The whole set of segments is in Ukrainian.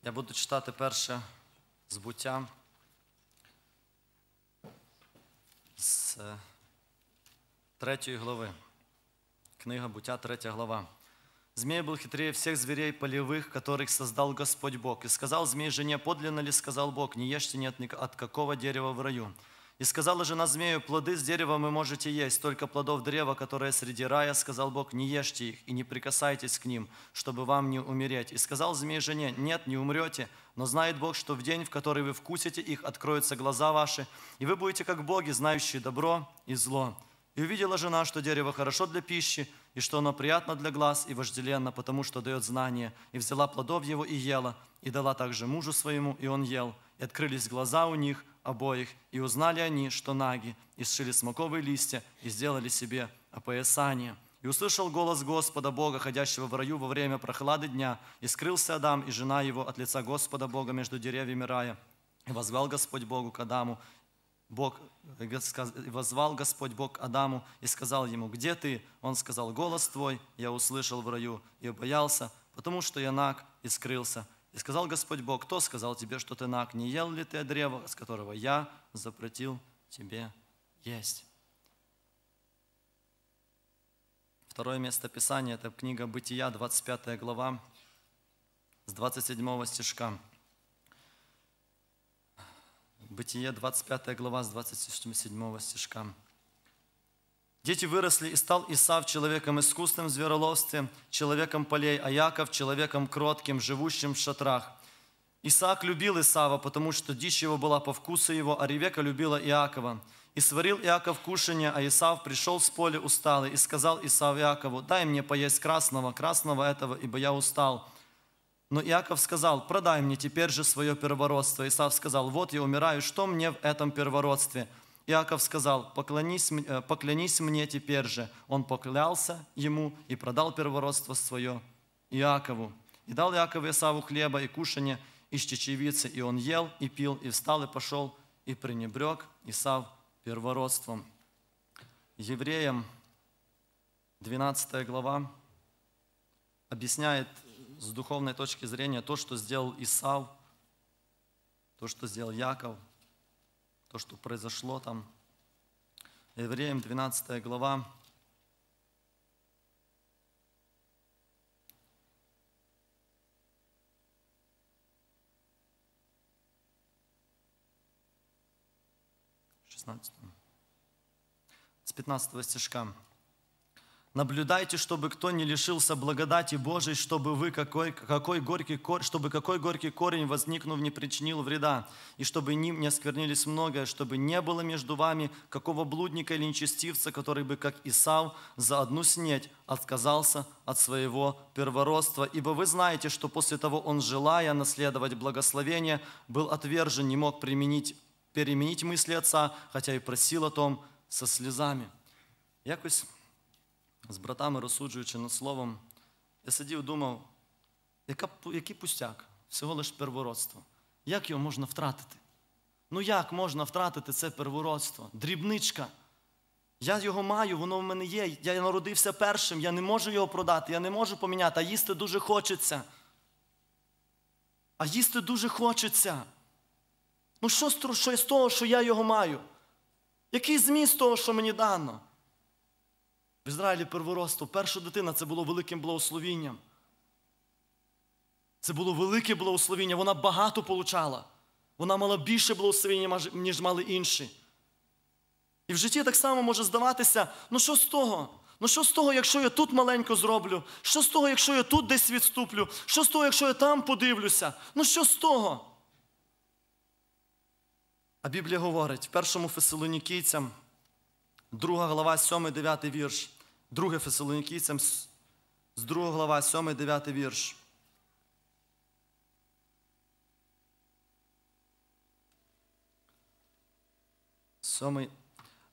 Я буду читати перше з Буття, з 3 глави. Книга Буття, 3 глава. «Змей был хитрее всех зверей полевых, которых создал Господь Бог. И сказал змей жене: подлинно ли, сказал Бог, не ешьте ни от какого дерева в раю. И сказала жена змею: плоды с дерева вы можете есть, только плодов древа, которое среди рая, сказал Бог, не ешьте их и не прикасайтесь к ним, чтобы вам не умереть. И сказал змей жене: нет, не умрете, но знает Бог, что в день, в который вы вкусите их, откроются глаза ваши, и вы будете как боги, знающие добро и зло. И увидела жена, что дерево хорошо для пищи, и что оно приятно для глаз и вожделенно, потому что дает знание. И взяла плодов его и ела, и дала также мужу своему, и он ел. И открылись глаза у них обоих, и узнали они, что наги, и сшили смоковые листья, и сделали себе опоясание. И услышал голос Господа Бога, ходящего в раю во время прохлады дня, и скрылся Адам и жена его от лица Господа Бога между деревьями рая. И воззвал Господь Богу к Адаму, возвал Господь Бог к Адаму и сказал ему: где ты? Он сказал: голос твой я услышал в раю и боялся, потому что я наг, и скрылся. И сказал Господь Бог: кто сказал тебе, что ты наг? Не ел ли ты от древа, с которого я запретил тебе есть? Второе место Писания – это книга Бытия, 25 глава, с 27 стишка. Бытие, 25 глава, с 27 стишка. «Дети выросли, и стал Исав человеком искусным в звероловстве, человеком полей, а Яков человеком кротким, живущим в шатрах. Исаак любил Исава, потому что дичь его была по вкусу его, а Ревека любила Иакова. И сварил Иаков кушанье, а Исав пришел с поля усталый, и сказал Исав Иакову: дай мне поесть красного этого, ибо я устал. Но Иаков сказал: продай мне теперь же свое первородство. Исав сказал: вот я умираю, что мне в этом первородстве? Иаков сказал: поклянись мне теперь же. Он поклялся ему и продал первородство свое Иакову. И дал Иаков Исаву хлеба и кушанье из чечевицы, и он ел и пил, и встал и пошел, и пренебрег Исав первородством». Евреям 12 глава объясняет с духовной точки зрения то, что сделал Исав, то, что сделал Яков, то, что произошло там. Евреям 12 глава, с 15 стишка. «Наблюдайте, чтобы кто не лишился благодати Божией, чтобы какой горький корень, возникнув, не причинил вреда, и чтобы ним не осквернились многое, чтобы не было между вами какого блудника или нечестивца, который бы, как Исав, за одну снеть отказался от своего первородства. Ибо вы знаете, что после того он, желая наследовать благословение, был отвержен, не мог переменить мысли отца, хотя и просил о том со сльозами». Якось з братами, розсуджуючи над словом, я сидів і думав, який пустяк, всього лиш первородство. Як його можна втратити? Ну як можна втратити це первородство? Дрібничка. Я його маю, воно в мене є, я народився першим, я не можу його продати, я не можу поміняти, а їсти дуже хочеться. Ну що з того, що я його маю? Який зміст того, що мені дано? В Ізраїлі первородство, перша дитина – це було великим благословінням. Це було велике благословіння, вона багато получала. Вона мала більше благословіння, ніж мали інші. І в житті так само може здаватися, ну що з того? Ну що з того, якщо я тут маленько зроблю? Що з того, якщо я тут десь відступлю? Що з того, якщо я там подивлюся? Ну що з того? А Біблія говорить, в 1 Фесалонікійцям, 2 глава, 7-9 вірш. 2 Фесалонікійцям, з 2 глава, 7-9 вірш.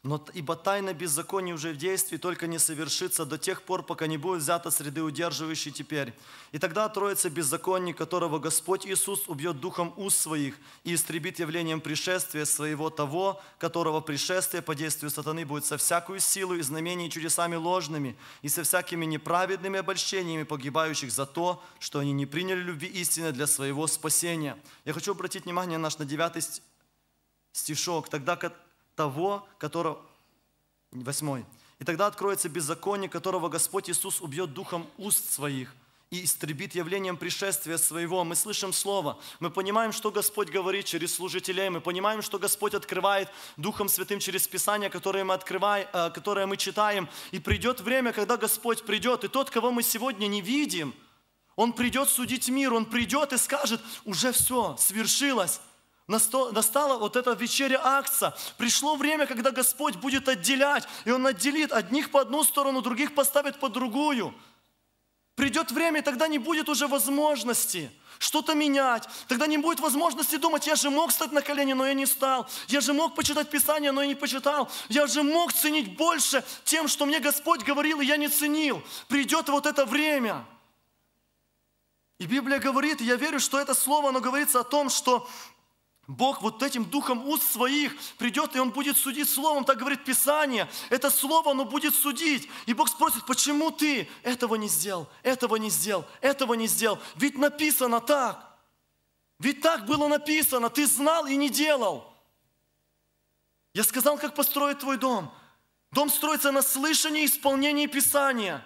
Ибо тайна беззакония уже в действии, только не совершится до тех пор, пока не будет взята среды удерживающей теперь. И тогда откроется беззаконник, которого Господь Иисус убьет духом уст своих и истребит явлением пришествия своего того, которого пришествие по действию сатаны будет со всякую силу и знамений и чудесами ложными, и со всякими неправедными обольщениями погибающих за то, что они не приняли любви истины для своего спасения. Я хочу обратить внимание наш на 9 стишок. Тогда того, которого... 8. «И тогда откроется беззаконие, которого Господь Иисус убьет духом уст своих и истребит явлением пришествия своего». Мы слышим Слово, мы понимаем, что Господь говорит через служителей, мы понимаем, что Господь открывает Духом Святым через Писание, которое мы читаем. И придет время, когда Господь придет, и тот, кого мы сегодня не видим, Он придет судить мир, Он придет и скажет: уже все, свершилось. Настала вот эта вечеря Акца. Пришло время, когда Господь будет отделять. И Он отделит одних по одну сторону, других поставит по другую. Придет время, и тогда не будет уже возможности что-то менять. Тогда не будет возможности думать: я же мог стать на колени, но я не стал. Я же мог почитать Писание, но я не почитал. Я же мог ценить больше тем, что мне Господь говорил, и я не ценил. Придет вот это время. И Библия говорит, и я верю, что это слово, оно говорится о том, что Бог вот этим духом уст своих придет, и Он будет судить словом, так говорит Писание. Это слово, оно будет судить. И Бог спросит: почему ты этого не сделал, этого не сделал, этого не сделал? Ведь написано так. Ведь так было написано. Ты знал и не делал. Я сказал, как построить твой дом. Дом строится на слышании и исполнении Писания.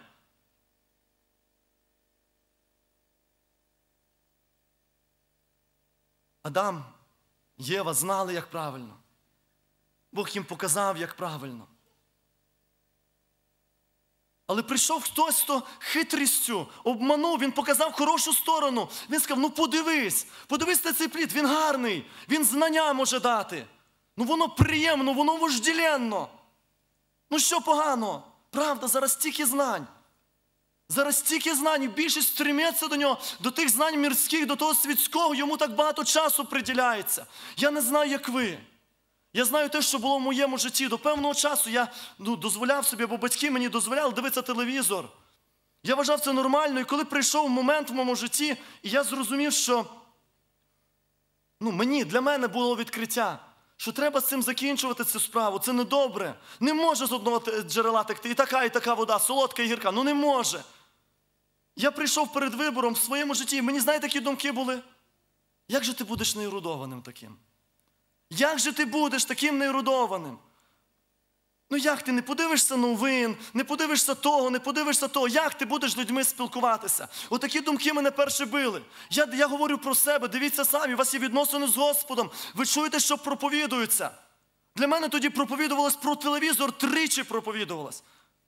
Адам, Єва знали, як правильно. Бог їм показав, як правильно. Але прийшов хтось, хто хитрістю обманув, він показав хорошу сторону. Він сказав: подивись на цей плід, він гарний, він знання може дати. Воно приємно, воно вожделенно. Що погано? Правда, зараз стільки знань. Зараз стільки знань, і більшість стремиться до нього, до тих знань мирських, до того світського, йому так багато часу приділяється. Я не знаю, як ви. Я знаю те, що було в моєму житті. До певного часу я дозволяв собі, бо батьки мені дозволяли дивитися телевізор. Я вважав це нормально, і коли прийшов момент в моєму житті, і я зрозумів, що для мене було відкриття, що треба з цим закінчувати цю справу. Це недобре. Не може з одного джерела текти і така вода, солодка і гірка. Не може. Я прийшов перед вибором в своєму житті, і мені, знаєте, які думки були? Як же ти будеш неерудованим таким? Як же ти будеш таким неерудованим? Як ти не подивишся новин, не подивишся того, як ти будеш з людьми спілкуватися? Отакі думки мене перші били. Я говорю про себе, дивіться самі, у вас є відносини з Господом, ви чуєте, що проповідується. Для мене тоді проповідувалось про телевізор, 3 проповідувалось.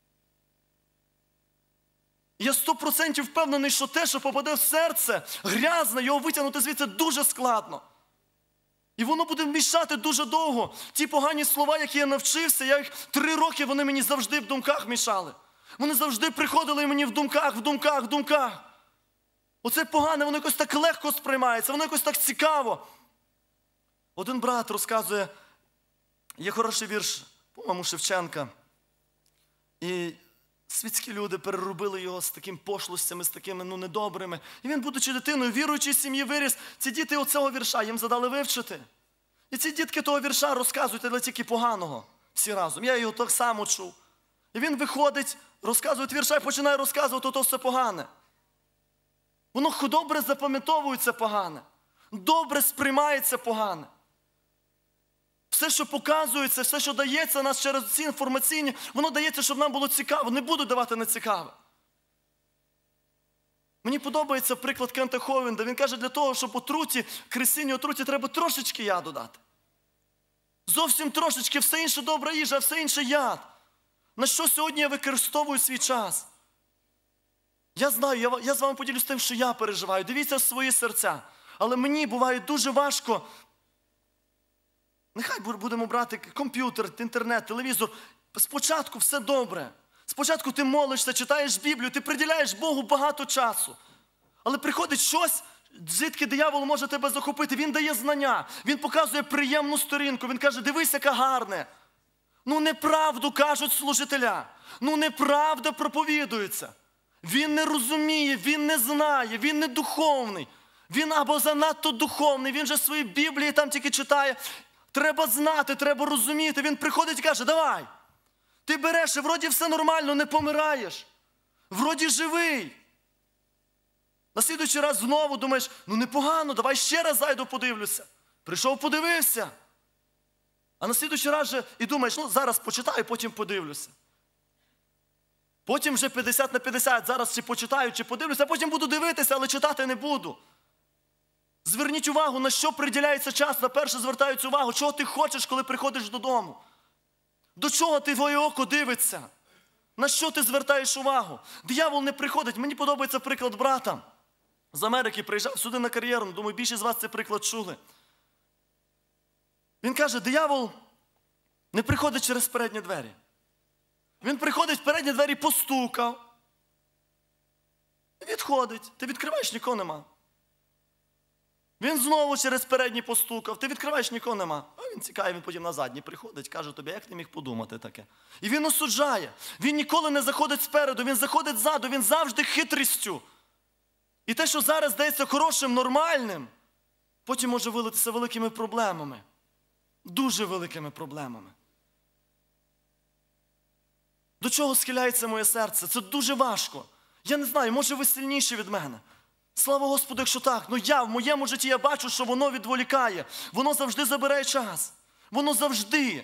Я 100% впевнений, що те, що попаде в серце, грязне, його витягнути звідси дуже складно. І воно буде мішати дуже довго. Ті погані слова, які я навчився, я їх 3 роки, вони мені завжди в думках мішали. Вони завжди приходили мені в думках. Оце погане, воно якось так легко сприймається, воно якось так цікаво. Один брат розказує, є хороший вірш, по-моєму, Шевченка. І світські люди переробили його з такими пошлостями, з такими недобрими. І він, будучи дитиною, віруючій сім'ї виріс, ці діти оцього вірша їм задали вивчити. І ці дітки того вірша розказують, але тільки поганого всі разом. Я його так само чув. І він виходить, розказує вірша і починає розказувати, то все погане. Воно добре запам'ятовується погане. Добре сприймається погане. Все, що показується, все, що дається нас через ці інформаційні, воно дається, щоб нам було цікаво. Не буду давати нецікаве. Мені подобається приклад Кента Ховінда. Він каже, для того, щоб крисині отруті, треба трошечки яду дати. Зовсім трошечки, все інше добра їжа, а все інше яд. На що сьогодні я використовую свій час? Я знаю, я з вами поділюсь тим, що я переживаю. Дивіться в свої серця. Але мені буває дуже важко. Нехай будемо брати комп'ютер, інтернет, телевізор. Спочатку все добре. Спочатку ти молишся, читаєш Біблію, ти приділяєш Богу багато часу. Але приходить щось, звідки диявол може тебе захопити. Він дає знання, він показує приємну сторінку, він каже, дивись, яка гарне. неправду кажуть служителя. Неправда проповідується. Він не розуміє, він не знає, він не духовний. Він або занадто духовний, він же свої Біблії там тільки читає. Треба знати, треба розуміти. Він приходить і каже, давай. Ти береш і вроді все нормально, не помираєш. Вроді живий. На слідуючий раз знову думаєш, непогано, давай ще раз зайду подивлюся. Прийшов, подивився. А на слідуючий раз же і думаєш, зараз почитаю, потім подивлюся. Потім вже 50/50, зараз чи почитаю, чи подивлюся, а потім буду дивитися, але читати не буду. Зверніть увагу, на що приділяється час. На перше звертаються увагу, чого ти хочеш, коли приходиш додому. До чого твоє око дивиться? На що ти звертаєш увагу? Диявол не приходить. Мені подобається приклад брата. З Америки приїжджав сюди на кар'єру. Думаю, більшість з вас цей приклад чули. Він каже, диявол не приходить через передні двері. Він приходить в передні двері, постукав. Відходить. Ти відкриваєш, нікого нема. Він знову через передні постукав. Ти відкриваєш, нікого нема. А він цікавий, він потім на задній приходить, каже тобі, як ти міг подумати таке? І він осуджає. Він ніколи не заходить спереду, він заходить ззаду, він завжди хитрістю. І те, що зараз здається хорошим, нормальним, потім може вилитися великими проблемами. Дуже великими проблемами. До чого схиляється моє серце? Це дуже важко. Я не знаю, може ви сильніші від мене. Слава Господу, якщо так. Я в моєму житті я бачу, що воно відволікає. Воно завжди забирає час. Воно завжди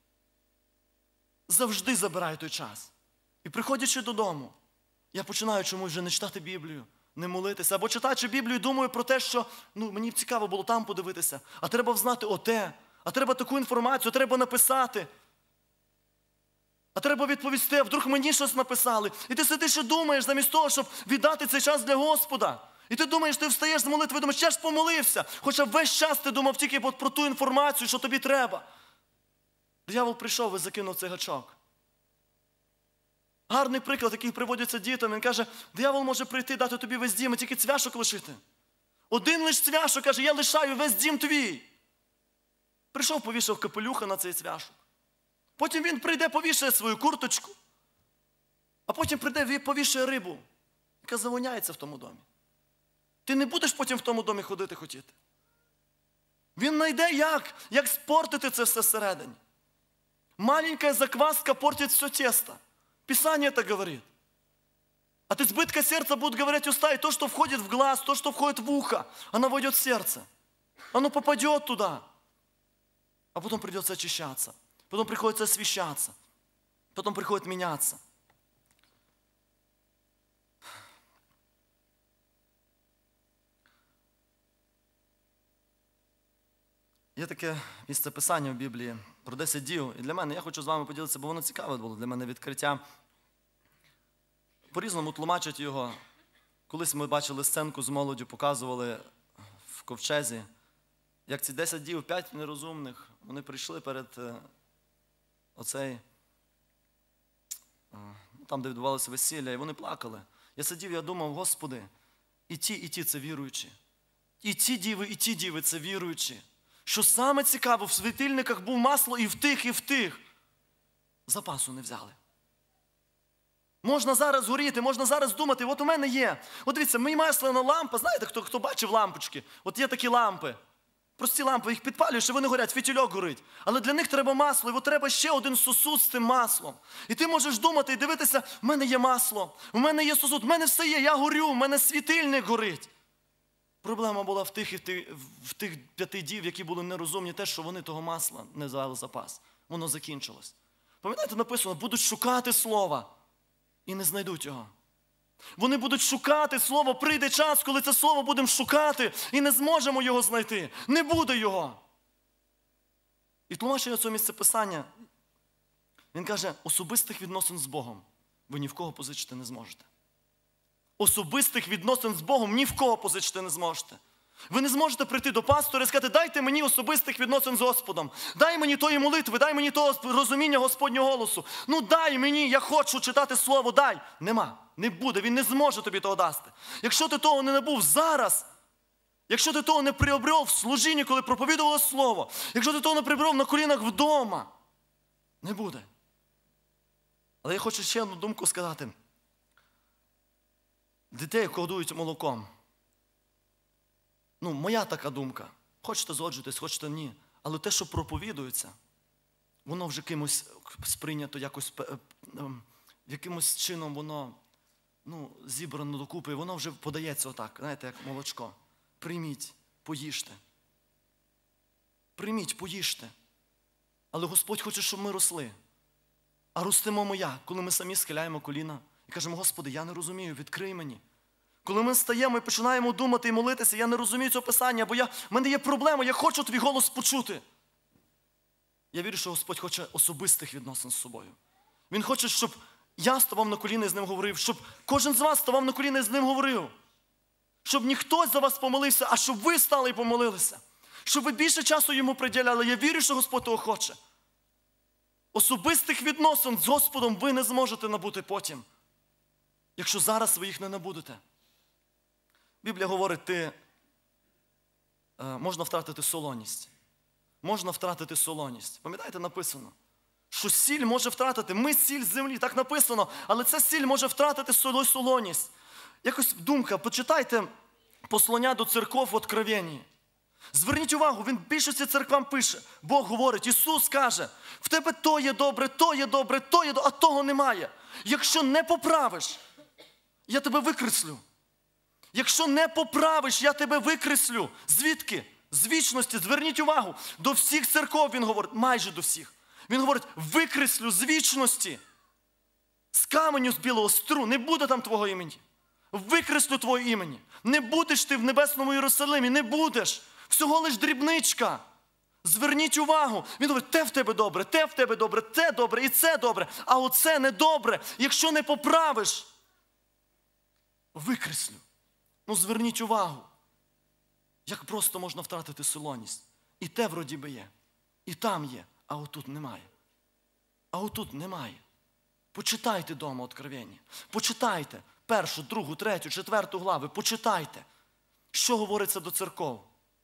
забирає той час. І приходячи додому, я починаю чомусь вже не читати Біблію, не молитися. Або читаючи Біблію, думаю про те, що мені цікаво було там подивитися. А треба взнати оте. А треба таку інформацію, треба написати. А треба відповісти, а вдруг мені щось написали. І ти сидиш і думаєш, замість того, щоб віддати цей час для Господа. І ти думаєш, ти встаєш з молитви, думаєш, я ж помолився. Хоча весь час ти думав тільки про ту інформацію, що тобі треба. Диявол прийшов і закинув цей гачок. Гарний приклад, який приводиться дітям. Він каже, диявол може прийти, дати тобі весь дім, і тільки цвяшок лишити. Один лиш цвяшок, каже, я лишаю весь дім твій. Прийшов, повішав капелюха на цей цвяшок. Потім він прийде, повішає свою курточку. А потім прийде, повішає рибу, яка завоняється в тому домі. Ти не будеш потім в тому домі ходити хотіти. Він знайде, як спортити це все всередині. Маленькая закваска портит все тесто. Писание это говорит. От избытка сердца будут говорить уста, и то, что входит в глаз, то, что входит в ухо, оно войдет в сердце. Оно попадет туда. А потом придется очищаться. Потом приходится освещаться. Потом приходит меняться. Є таке місце писання в Біблії про 10 дів. І для мене, я хочу з вами поділитися, бо воно цікаве було для мене відкриття. По-різному тлумачать його. Колись ми бачили сценку з молоддю, показували в ковчезі, як ці 10 дів, 5 нерозумних, вони прийшли перед там, де відбувалося весілля, і вони плакали. Я сидів, я думав, Господи, і ті це віруючі. І ті діви це віруючі. Що саме цікаво, в світильниках був масло і в тих. Запасу не взяли. Можна зараз горіти, можна зараз думати, от у мене є. От дивіться, мій масляна лампа, знаєте, хто бачив лампочки? От є такі лампи. Прості лампи, їх підпалюєш, і вони горять, фітільок горить. Але для них треба масло, і от треба ще один сосуд з тим маслом. І ти можеш думати і дивитися, в мене є масло, в мене є сосуд, в мене все є, я горю, в мене світильник горить. Проблема була в тих 5 дів, які були нерозумні, те, що вони того масла не взяли запас. Воно закінчилось. Пам'ятаєте, написано, будуть шукати слова і не знайдуть його. Вони будуть шукати слово, прийде час, коли це слово будемо шукати і не зможемо його знайти. Не буде його. І тлумачення цього місця писання, він каже, особистих відносин з Богом ви ні в кого позичити не зможете. Особистих відносин з Богом ні в кого позичити не зможете. Ви не зможете прийти до пастора і сказати, дайте мені особистих відносин з Господом. Дай мені тої молитви, дай мені того розуміння Господнього голосу. Дай мені, я хочу читати Слово, дай. Нема, не буде, він не зможе тобі того дасти. Якщо ти того не набув зараз, якщо ти того не приобрел в служінні, коли проповідувало Слово, якщо ти того не приобрел на колінах вдома, Не буде. Але я хочу ще одну думку сказати. Дітей годують молоком. Моя така думка. Хочете згоджуйтесь, хочете ні. Але те, що проповідується, воно вже кимось сприйнято якось, якимось чином воно зібрано докупи, і воно вже подається отак, знаєте, як молочко. Прийміть, поїжте. Прийміть, поїжте. Але Господь хоче, щоб ми росли. А ростемо ми як? Коли ми самі схиляємо коліна і кажемо: Господи, я не розумію, відкрий мені. Коли ми стаємо і починаємо думати і молитися, я не розумію цього Писання, бо в мене є проблема, я хочу твій голос почути. Я вірю, що Господь хоче особистих відносин з собою. Він хоче, щоб я ставав на коліна і з ним говорив, щоб кожен з вас ставав на коліна і з ним говорив. Щоб не хтось за вас помолився, а щоб ви стали і помолилися. Щоб ви більше часу йому приділяли. Я вірю, що Господь того хоче. Особистих відносин з Господом ви не зможете набути потім, якщо зараз ви їх не набудете. Біблія говорить, можна втратити солоність. Можна втратити солоність. Пам'ятаєте, написано, що сіль може втратити. Ми сіль землі, так написано, але ця сіль може втратити солоність. Якось думка, почитайте послання до церков в Откровенні. Зверніть увагу, він більшості церквам пише, Бог говорить, Ісус каже: в тебе то є добре, то є добре, то є добре, а того немає. Якщо не поправиш, я тебе викреслю. Якщо не поправиш, я тебе викреслю. Звідки? З вічності. Зверніть увагу, до всіх церков він говорить, майже до всіх. Він говорить: викреслю з вічності. З каменю з білого стру, не буде там твого імені. Викреслю твого імені. Не будеш ти в небесному Єрусалимі, не будеш. Всього лиш дрібничка. Зверніть увагу. Він говорить: те в тебе добре, те в тебе добре, те добре і це добре. А оце не добре. Якщо не поправиш, викреслю. Зверніть увагу. Як просто можна втратити солоність. І те вроді би є. І там є. А отут немає. А отут немає. Почитайте вдома Откровення. Почитайте 1, 2, 3, 4 глави. Почитайте. Що говориться до церков?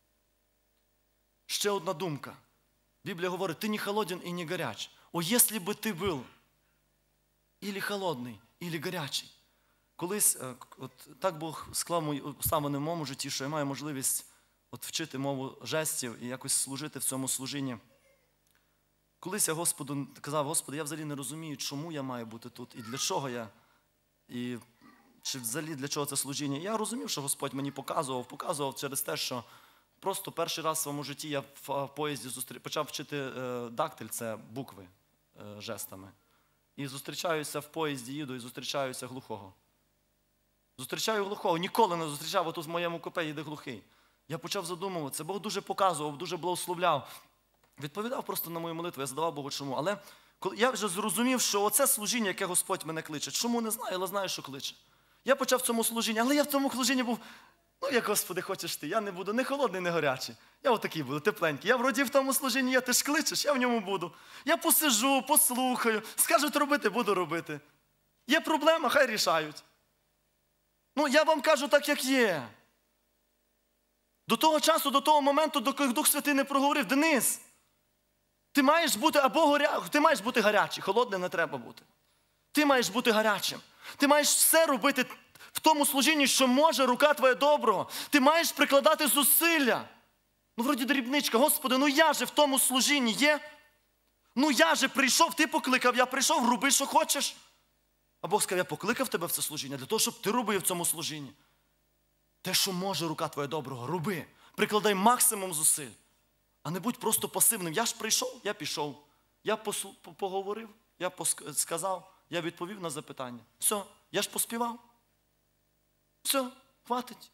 Ще одна думка. Біблія говорить: ти не холоден і не гаряч. О, якщо би ти був ілі холодний, ілі гарячий. Колись, так Бог склав обставини в моєму житті, що я маю можливість вчити мову жестів і якось служити в цьому служінні. Колись я Господу казав: Господи, я взагалі не розумію, чому я маю бути тут і для чого я, і чи взагалі для чого це служіння. Я розумів, що Господь мені показував через те, що просто перший раз в своєму житті я в поїзді почав вчити дактиль, це букви жестами. І зустрічаюся в поїзді, їду і зустрічаюся глухого. Зустрічаю глухого, ніколи не зустрічав, а тут в моєму купе їде глухий. Я почав задумуватися, Бог дуже показував, дуже благословляв. Відповідав просто на мою молитву, я задавав Богу чому. Але я вже зрозумів, що оце служіння, яке Господь мене кличе. Чому не знаю, але знаю, що кличе. Я почав в цьому служінні, але я в цьому служінні був: як, Господи, хочеш ти, я не буду не холодний, не гарячий. Я отакий буду, тепленький. Я вроді в тому служінні, ти ж кличеш, я в ньому буду. Я посижу, послухаю, скажуть робити, буду робити. Є проблема, хай рішають. Я вам кажу так, як є. До того часу, до того моменту, доки Дух Святий не проговорив: Денис, ти маєш бути ти маєш бути гарячий, холодним не треба бути. Ти маєш бути гарячим. Ти маєш все робити в тому служінні, що може рука твоя доброго. Ти маєш прикладати зусилля. Вроді дрібничка: Господи, я же в тому служінні є. Я же прийшов, ти покликав, я прийшов, роби, що хочеш. А Бог сказав: я покликав тебе в це служіння для того, щоб ти робив в цьому служінні. Те, що може рука твоя доброго, роби. Прикладай максимум зусиль. А не будь просто пасивним. Я ж прийшов, я пішов. Я поговорив, я сказав, я відповів на запитання. Все, я ж поспівав. Все, хватить.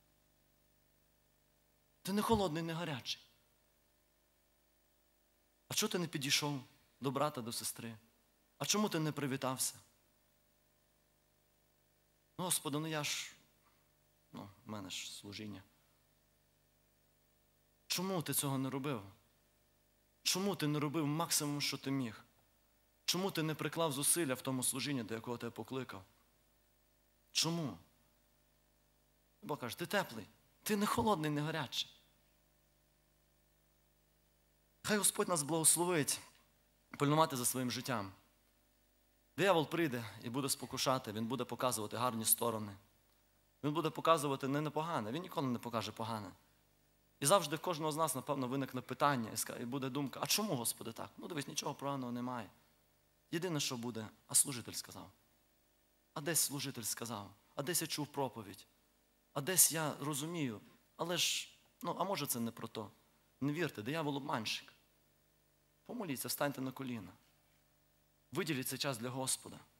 Ти не холодний, не гарячий. А чого ти не підійшов до брата, до сестри? А чому ти не привітався? Господи, я ж, в мене ж служіння. Чому ти цього не робив? Чому ти не робив максимум, що ти міг? Чому ти не приклав зусилля в тому служінні, до якого тебе покликав? Чому? Бог каже: ти теплий, ти не холодний, не гарячий. Хай Господь нас благословить пильнувати за своїм життям. Диявол прийде і буде спокушати, він буде показувати гарні сторони. Він буде показувати не непогане, він ніколи не покаже погане. І завжди в кожного з нас, напевно, виникне питання і буде думка, а чому, Господи, так? Ну, дивись, нічого поганого немає. Єдине, що буде, а служитель сказав. А десь служитель сказав, а десь я чув проповідь, а десь я розумію, але ж, а може це не про то. Не вірте, диявол обманщик. Помоліться, встаньте на коліна. Виділіть цей час для Господа.